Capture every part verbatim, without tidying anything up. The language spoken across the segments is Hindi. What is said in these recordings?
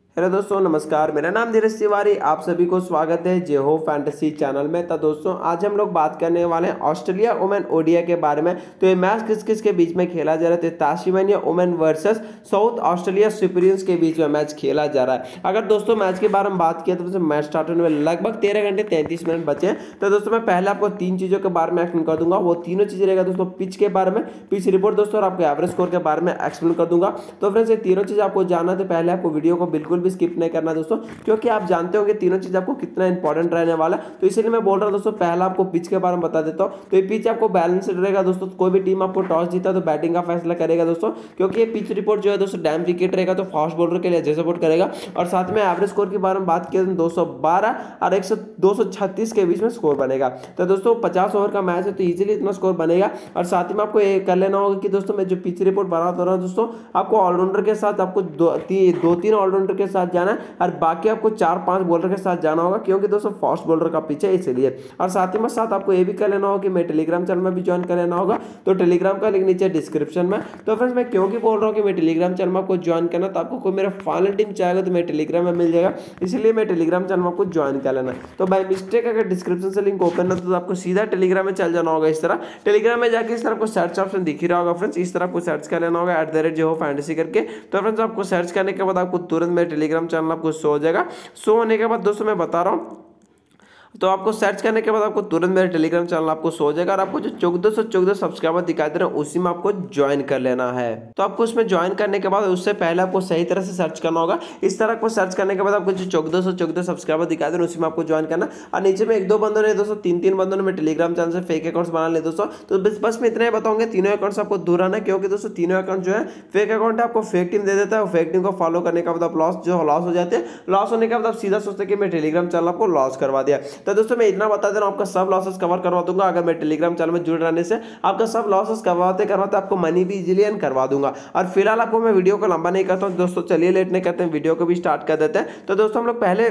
हेलो दोस्तों, नमस्कार। मेरा नाम धीरज तिवारी, आप सभी को स्वागत है जे हो फैंटेसी चैनल में। तो दोस्तों, आज हम लोग बात करने वाले हैं ऑस्ट्रेलिया वुमेन ओडीआई के बारे में। तो ये मैच किस किस के बीच में खेला जा रहा है? तो Tasmania women versus South Australia सुपीरियंस के बीच में मैच खेला जा रहा है। अगर दोस्तों मैच के बारे में बात किया तो मैच स्टार्ट होने में लगभग तेरह घंटे तैंतीस मिनट बचे हैं। तो दोस्तों, मैं पहले आपको तीन चीज़ों के बारे में एक्सप्लेन कर दूंगा। वो तीनों चीज़ें रहेगा दोस्तों, पिच के बारे में, पिच रिपोर्ट दोस्तों, और आपको एवरेज स्कोर के बारे में एक्सप्लेन कर दूंगा। तो फ्रेंड्स, ये तीनों चीज़ आपको जानना, तो पहले आपको वीडियो को बिल्कुल भी स्किप नहीं करना दोस्तों, क्योंकि आप जानते होंगे तीनों चीज आपको कितना इंपॉर्टेंट रहने वाला है। तो इसलिए मैं बोल रहा हूं दोस्तों, पहला आपको पिच के बारे में बता देता हूं। तो ये पिच आपको बैलेंस्ड रहेगा दोस्तों। कोई भी टीम आपको टॉस जीता तो बैटिंग का फैसला करेगा दोस्तों, क्योंकि ये पिच रिपोर्ट जो है दोस्तों डैम विकेट रहेगा, तो फास्ट बॉलर के लिए अच्छा सपोर्ट करेगा। और साथ में एवरेज स्कोर के बारे में बात किया तो दो सौ बारह और एक सौ दो सौ छत्तीस के बीच में स्कोर बनेगा। तो दोस्तों पचास ओवर का मैच है, तो इजीली इतना स्कोर बनेगा। और साथ ही में आपको ये कर लेना होगा कि दोस्तों, मैं जो पिच रिपोर्ट बना रहा हूं दोस्तों, आपको ऑलराउंडर के साथ आपको दो ती, दो तीन ऑलराउंडर के साथ जाना है, और बाकी आपको चार पांच बॉलर के साथ जाना होगा, क्योंकि दोस्तों फास्ट बॉलर का पिच है इसलिए। और साथ ही में साथ आपको ये भी कर लेना होगा कि मैं टेलीग्राम चैनल में भी ज्वाइन कर लेना होगा। तो टेलीग्राम का लिंक नीचे डिस्क्रिप्शन में। तो फ्रेंड्स, मैं क्योंकि बोल रहा हूँ कि मैं टेलीग्राम चैनल में आपको ज्वाइन करना, तो आपको कोई मेरा फाइनल टीम चाहेगा तो मैं टेलीग्राम में मिल जाएगा, इसलिए मैं टेलीग्राम चैनल में आपको ज्वाइन कर लेना। तो बाय मिस्टेक अगर डिस्क्रिप्शन से लिंक ओपन है तो आपको सीधा टेलीग्राम में चल जाना होगा। इस तरह टेलीग्राम में जाके इस तरह आपको सर्च ऑप्शन दिख ही रहा होगा फ्रेंड्स, इस तरह आपको सर्च कर लेना होगा एट द रेट जे हो फैंटेसी करके। तो फ्रेंड्स, आपको सर्च करने के बाद आपको तुरंत मेरे टेलीग्राम चैनल आपको शो हो जाएगा। शो होने के बाद दोस्तों मैं बता रहा हूँ, तो आपको सर्च करने के बाद आपको तुरंत मेरे टेलीग्राम चैनल आपको शो हो जाएगा, और आपको जो चौदह सौ चौदह सब्सक्राइबर दिखाई दे रहे हैं उसी में आपको ज्वाइन कर लेना है। तो आपको उसमें ज्वाइन करने के बाद उससे पहले आपको सही तरह से सर्च करना होगा। इस तरह आपको सर्च करने के बाद आपको जो चौदह सौ चौदह सब्सक्राइबर दिखाई दे रहे हैं उसी में आपको ज्वाइन करना। और नीचे में एक दो बंदों ने दोस्तों, तीन तीन बंदों ने टेलीग्राम चैनल से फेक अकाउंट्स बना ले दोस्तों। तो बस बस मैं इतना ही बताऊंगा, तीनों अकाउंट्स आपको दूर आना है, क्योंकि दोस्तों तीनों अकाउंट जो है फेक अकाउंट है, आपको फेक टीम दे देता है। फेक टीम को फॉलो करने के बाद आप लॉस जो लॉस हो जाते हैं, लॉस होने के बाद आप सीधा सोचते कि मैं टेलीग्राम चैनल आपको लॉस करवा दिया। तो दोस्तों, मैं इतना बता दे रहा हूं, आपका सब लॉसेस कवर करवा दूंगा। अगर मैं टेलीग्राम चैनल में जुड़ रहने से आपका सब लॉसेस करवाते करवाते आपको मनी भी इजीली अर्न करवा दूंगा। और फिलहाल आपको मैं वीडियो को लंबा नहीं करता हूं दोस्तों, चलिए लेट नहीं करते हैं, वीडियो को भी स्टार्ट कर देते हैं। तो दोस्तों, हम लोग पहले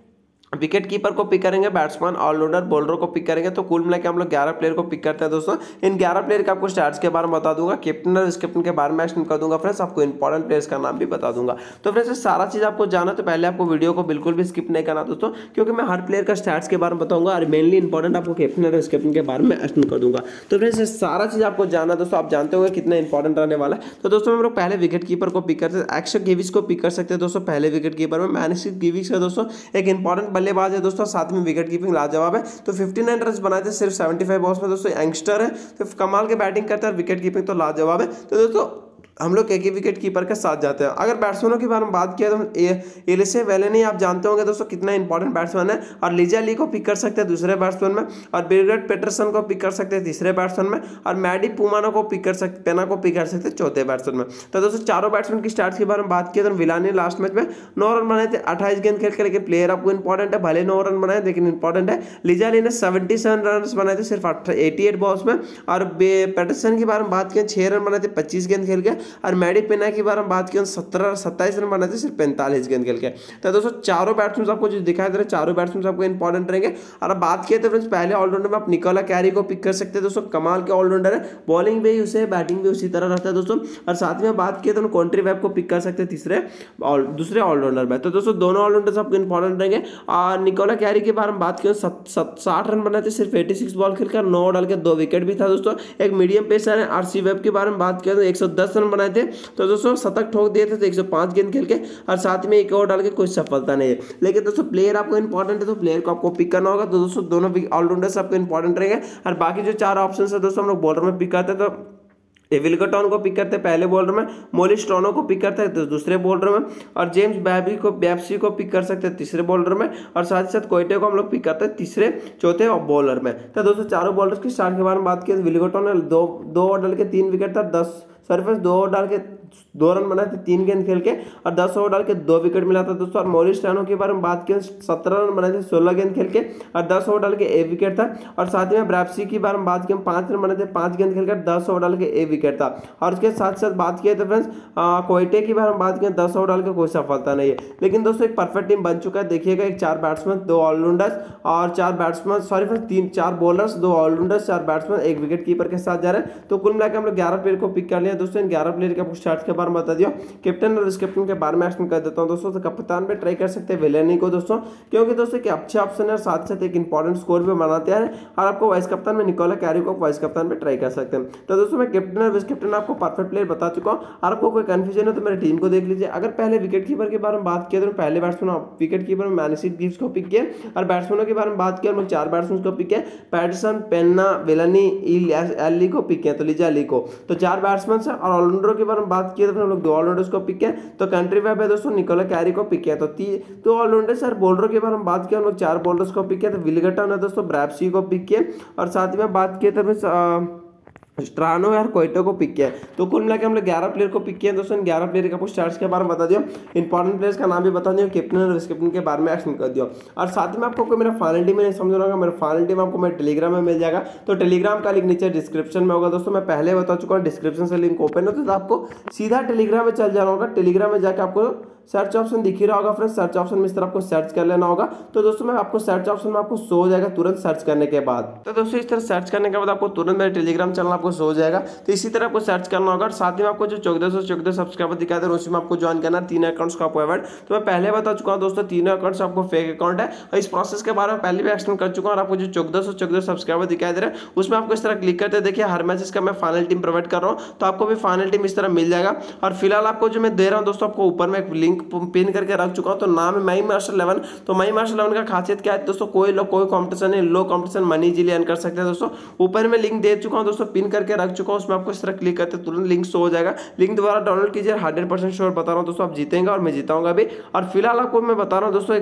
विकेट कीपर को पिक करेंगे, बैट्समैन, ऑलराउंडर, बॉलर को पिक करेंगे। तो कुल मिला के हम लोग ग्यारह प्लेयर को पिक करते हैं दोस्तों। इन ग्यारह प्लेयर के आपको स्टार्ट्स के बारे में बता दूंगा, कैप्टन और कैप्टन के बारे में एक्सप्लेन कर दूंगा फ्रेंड्स, आपको इंपॉर्टेंट प्लेयर्स का नाम भी बता दूंगा। तो फ्रेंड्स, सारा चीज आपको जाना, तो पहले आपको वीडियो को बिल्कुल भी स्किप नहीं करना दोस्तों, क्योंकि मैं हर प्लेयर का स्टार्ट्स के बारे में बताऊंगा, और मेनली इंपॉर्टेंट आपको कैप्टन और कैप्टन के बारे में एक्सप्लेन कर दूंगा। तो फ्रेंड्स, सारा चीज आपको जाना दोस्तों, आप जानते होंगे कितना इंपॉर्टेंट रहने वाला है। तो दोस्तों, हम लोग पहले विकेट कीपर को पिक करते हैं। एक्शन गिविस को पिक कर सकते हैं दोस्तों पहले विकेट कीपर में। मैनिस गिविस है दोस्तों, एक इंपॉर्टेंट बल्लेबाज है दोस्तों, साथ में विकेट कीपिंग लाजवाब है। तो उनसठ रन बनाए थे सिर्फ पचहत्तर बॉल्स में दोस्तों। यंगस्टर है तो कमाल के बैटिंग करता है, विकेट कीपिंग तो लाजवाब है। तो दोस्तों, हम लोग एक ही विकेट कीपर के साथ जाते हैं। अगर बैट्समैनों के बारे में बात किया तो एलिसे वेलेनी आप जानते होंगे दोस्तों कितना इंपॉर्टेंट बैट्समैन है, और लिजा ली को पिक कर सकते हैं दूसरे बैट्समैन में, और बिरगट पेटरसन को पिक कर सकते हैं तीसरे बैट्समैन में, और मैडी पुमानो को पिक कर सकते पेना को पिक कर सकते हैं चौथे बैट्समैन में। तो दोस्तों, चारों बैट्समैन की स्टार्ट के बारे में बात किया तो विलानी लास्ट मैच में नौ रन बनाए थे अट्ठाईस गेंद खेल के, लेकिन प्लेयर आपको इंपॉर्टेंट है, भले नौ रन बनाए लेकिन इंपॉर्टेंट है। लिजा ली ने सेवेंटी सेवन रन बनाए थे सिर्फ एटी एट बॉल्स में, और पेटरसन के बारे में बात किया छह रन बनाए थे पच्चीस गेंद खेल के, और मैडी पेना की बार हम बात की सत्रह सत्ताईस रन बनाए थे सिर्फ पैंतालीस गेंद खेल के। तो दोस्तों, चारों बैट्समैन आपको जो दिखाई दे रहे हैं, चारों बैट्समैन आपको इंपॉर्टेंट रहेंगे। और अब बात किए तो फ्रेंड्स, पहले ऑलराउंडर में आप निकोला कैरी को पिक कर सकते हैं दोस्तों, कमाल के ऑलराउंडर है, बॉलिंग भी उसे बैटिंग भी उसी तरह रहता है दोस्तों। और साथ में बात किए तो कॉन्ट्री वेब को पिक कर सकते हैं तीसरे और दूसरे ऑलराउंडर में। तो दोस्तों, दोनों ऑलराउंडर्स आपको इंपॉर्टेंट रहेंगे। और निकोला कैरी के बारे में बात की साठ रन बनाए थे सिर्फ छियासी बॉल खेलकर, नौ डाल के दो विकेट भी था दोस्तों। एक मीडियम पेसर है। आरसी वेब के बारे में बात किया तो एक सौ दस रन बनाए थे, तो दोस्तों शतक ठोक दिए थे तो एक सौ पाँच गेंद खेल के, और साथ में एक और डाल के कोई सफलता नहीं है। लेकिन दोस्तों, प्लेयर आपको इंपॉर्टेंट है, तो प्लेयर को आपको पिक करना होगा। तो दोस्तों, दोनों ऑलराउंडर्स आपको इंपॉर्टेंट रहेंगे। और बाकी जो चार ऑप्शन है दोस्तों, हम लोग बॉलर में पिक करते हैं, तो एविल्टन को पिक करते हैं पहले बॉलर में, मोलिस स्टोनो को पिक करते हैं दूसरे बॉलर में, और जेम्स बैबी को बैप्सी को पिक कर सकते हैं तीसरे बॉलर में, और साथ ही साथ कोयटे को हम लोग पिक करते हैं तीसरे चौथे बॉलर में। तो दोस्तों, चारों बॉलर्स की स्टार्ट के बारे में बात की, एविल्टन ने दो दो ओवर डाल के तीन विकेट था, दस सरफेस दो ओवर डाल के दो रन बनाए थे तीन गेंद खेल के, और दस ओवर डाल के दो विकेट मिला था दोस्तों। और मोलिस स्टोनो के बारे में बात की, सत्रह रन बनाए थे सोलह गेंद खेल के, और दस ओवर डाल के एक विकेट था। और साथ ही में ब्रैप्सी के बारे में बात की, पांच रन बनाए थे पांच गेंद खेलकर, दस ओवर डाल के एक विकेट था। और उसके साथ साथ बात किया तो फ्रेंड्स, कोयटे की बारे में बात की, दस ओवर डाल के कोई सफलता नहीं है। लेकिन दोस्तों, एक परफेक्ट टीम बन चुका है, देखिएगा, एक चार बैट्समैन दो ऑलराउंडर्स और चार बैट्समैन सॉरी फ्रेंड्स तीन चार बॉलर्स दो ऑलराउंडर्स चार बैट्समैन एक विकेट कीपर के साथ जा रहे हैं। तो कुल मिलाकर हम लोग ग्यारह प्लेयर को पिक कर लिया। है दोस्तों इन ग्यारह प्लेयर के आपको स्टार्ट के बारे में बता दिया। कैप्टन और विस कैप्टन के बारे में एक्शन कर देता हूँ दोस्तों। तो कप्तान पे ट्राई कर सकते हैं विलेनी को दोस्तों, क्योंकि दोस्तों कि अच्छे ऑप्शन है, साथ साथ एक इंपॉर्टेंट स्कोर भी बनाते हैं। और आपको वाइस कप्तान में निकोला कैरी को वाइस कप्तान पे ट्राई कर सकते हैं। तो दोस्तों मैं कैप्टन और विस कैप्टन आपको परफेक्ट प्लेयर बता चुका हूँ। और आपको कोई कंफ्यूजन है तो मेरी टीम को देख लीजिए। अगर पहले विकेट कीपर के बारे में बात किया तो पहले बैट्समैन विकेट कीपर में मैनसीट गिब्स को पिक किया, और बैट्समैनों के बारे में बात किया हम चार बैट्समैन को पिक किया, पैटरसन, पेन्ना, विलानी, एली को पिक किया, तो लिजा अली को, तो चार बैट्समैन है। और ऑलराउंडरों के बारे में बात किया तो हम लोग दो ऑलराउंडर्स को पिक किया, तो कंट्री वेब है दोस्तों निकोला कैरी को पिक किया, तो दो ऑलराउंडर सर। बॉलरों के बारे में बात किया हम लोग चार बॉलर्स को पिक किया, तो विलिंगटन है दोस्तों, ब्रैवसी को पिक किया, और साथ में बात किया तो स्ट्रानो यार कोइटो को पिक किया। तो कुल मिला के हम लोग ग्यारह प्लेयर को पिक किया दोस्तों। ग्यारह प्लेयर का स्टार्ट्स के बारे में बता दिया, इंपॉर्टेंट प्लेयर्स का नाम भी बता दिया, कैप्टन और विस कैप्टन के बारे में एक्शन कर दिया। और साथ में आपको कोई मेरा फाइनल टीम नहीं समझ रहा होगा, मेरा फाइनल टीम आपको मेरे टेलीग्राम में मिल जाएगा। तो टेलीग्राम का लिंक नीचे डिस्क्रिप्शन में होगा दोस्तों। मैं पहले बता चुका हूँ, डिस्क्रिप्शन से लिंक ओपन है तो आपको सीधा टेलीग्राम में चल जाना होगा। टेलीग्राम में जाकर आपको सर्च ऑप्शन दिख ही रहा होगा फ्रेंड्स, सर्च ऑप्शन में इस तरह आपको सर्च कर लेना होगा। तो दोस्तों मैं आपको सर्च ऑप्शन में आपको शो हो जाएगा तुरंत सर्च करने के बाद। तो दोस्तों इस तरह सर्च करने के बाद आपको तुरंत मेरे टेलीग्राम चैनल आपको शो हो जाएगा। तो इसी तरह आपको सर्च करना होगा। और साथ में आपको जो चौदह सौ चौदह सब्सक्राइबर दिखाई दे रहे हैं उसमें आपको ज्वाइन करना है। तीन अकाउंट्स का आपको अवॉइड, तो मैं पहले बता चुका हूँ दोस्तों तीनों अकाउंट्स आपको फेक अकाउंट है। और इस प्रोसेस के बारे में पहले भी एक्सप्लेन कर चुका हूँ। और आपको जो चौदह सौ चौदह सब्सक्राइबर दिखाई दे रहे हैं उसमें आपको इस तरह क्लिक करते देखिए हर मैचेस का मैं फाइनल टीम प्रोवाइड कर रहा हूँ, तो आपको भी फाइनल टीम इस तरह मिल जाएगा। और फिलहाल आपको जो मैं दे रहा हूँ दोस्तों, आपको ऊपर में एक लिंक पिन करके रख चुका हूं, तो नाम है माई मास्टर इलेवन। तो माई मास्टर इलेवन का खासियत क्या है दोस्तों, कोई लोग कोई कंपटीशन नहीं, low competition money easily earn कर सकते हैं दोस्तों। ऊपर में लिंक दे चुका हूं दोस्तों, पिन करके रख चुका हूं, उसमें आपको इस तरह क्लिक करते तुरंत लिंक शो हो जाएगा। लिंक दोबारा डाउनलोड कीजिए, हंड्रेड परसेंट श्योर बता रहा हूं दोस्तों आप जीतेंगे और मैं जीताऊंगा भी। और फिलहाल आपको मैं बता रहा हूं दोस्तों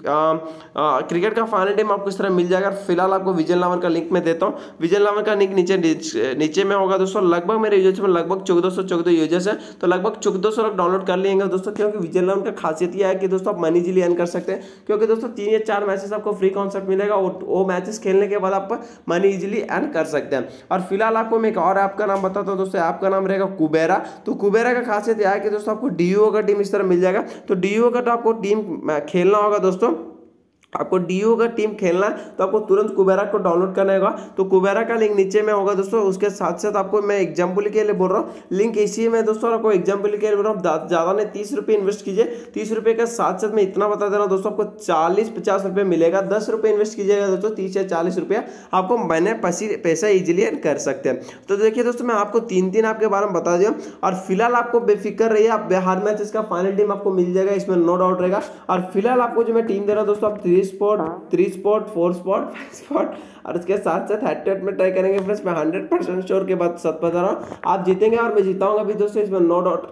क्रिकेट का फाइनल टीम आपको इस तरह मिल जाएगा। फिलहाल आपको विजय इलेवन का लिंक मैं देता हूँ। विजय इलेवन का लिंक नीचे नीचे में होगा दोस्तों। लगभग मेरे यूजर्स में लगभग चौदह सौ चौदह यूजर्स है, तो लगभग चौदह सौ लोग डाउनलोड कर लेंगे दोस्तों। क्योंकि विजय इलेवन का खासियत यह है कि दोस्तों आप मनी इजीली अर्न कर सकते हैं, क्योंकि दोस्तों तीन या चार मैचेस आपको फ्री कॉन्सेप्ट मिलेगा। वो मैचेस खेलने के बाद आप मनी इजीली अर्न कर सकते हैं। और फिलहाल आपको मैं एक और ऐप का नाम बताता हूं दोस्तों, ऐप का नाम रहेगा कुबेरा। तो कुबेरा का खासियत यह है कि दोस्तों आपको डीयू का टीम इस तरह मिल जाएगा। तो डीयू का तो आपको टीम खेलना होगा दोस्तों, आपको डीओ का टीम खेलना है तो आपको तुरंत कुबेरा को डाउनलोड करना होगा। तो कुबेरा का लिंक नीचे में होगा दोस्तों। उसके साथ साथ आपको मैं एग्जाम्पल के लिए बोल रहा हूँ, लिंक इसी में दोस्तों आपको एग्जाम्पल के लिए बोल रहा हूँ, ज़्यादा नहीं तीस रुपये इन्वेस्ट कीजिए। तीस रुपये के साथ साथ मैं इतना बता दे रहा हूँ दोस्तों, आपको चालीस पचास रुपये मिलेगा। दस रुपये इन्वेस्ट कीजिएगा दोस्तों, तीस या चालीस रुपया आपको महीने पैसा ईजिली अर्न कर सकते हैं। तो देखिए दोस्तों मैं आपको तीन तीन आपके बारे में बता दिया। और फिलहाल आपको बेफिक्र रहिए, आप बिहार मैचेस का फाइनल टीम आपको मिल जाएगा, इसमें नो डाउट रहेगा। और फिलहाल आपको जो मैं टीम दे रहा हूँ दोस्तों, आप three spot three spot four spot five spot और उसके साथ साथ हेड टू हेड में ट्राई करेंगे फ्रेंड्स। मैं हंड्रेड परसेंट श्योर के बाद सच बता रहा हूँ, आप जीतेंगे और मैं जीताऊंगा भी दोस्तों, इसमें नो डाउट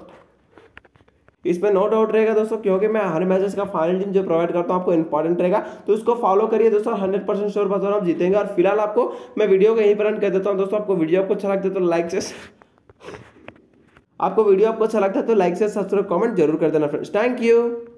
इसमें नो डाउट रहेगा दोस्तों। क्योंकि मैं हर मैचेस का फाइनल टीम जो प्रोवाइड करता हूँ आपको इंपॉर्टेंट रहेगा, तो उसको फॉलो करिए दोस्तों। हंड्रेड परसेंट श्योर बता रहा हूँ आप जीतेंगे। और फिलहाल आपको मैं वीडियो को यहीं पर एंड कर देता हूँ दोस्तों। आपको वीडियो आपको अच्छा लगता है तो लाइक से आपको वीडियो आपको अच्छा लगता है तो लाइक से सब्सक्राइब कमेंट जरूर कर देना फ्रेंड्स। Thank you.